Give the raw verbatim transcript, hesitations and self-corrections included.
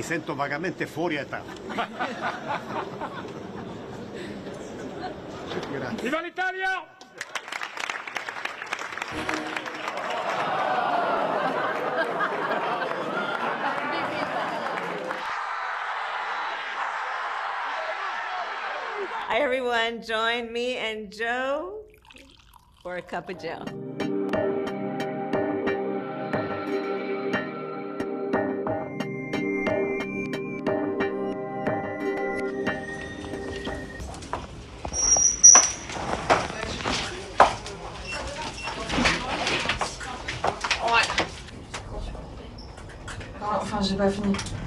sento vagamente fuori età. Grazie. Viva l'Italia! Hi, everyone. Join me and Joe for a cup of Joe. Ouais. Enfin, j'ai pas fini.